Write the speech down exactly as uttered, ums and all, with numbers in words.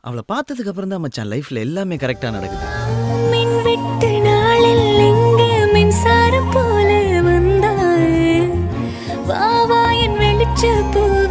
அவளை பார்த்ததுக்கு அப்புறம் தான் மச்சான் லைஃப்ல எல்லாமே கரெக்டா நடக்குது. மின் விட்டு நாளில் எங்கே மின்சாரம் போல வந்தாய், வா வா என் வெளிச்ச போ.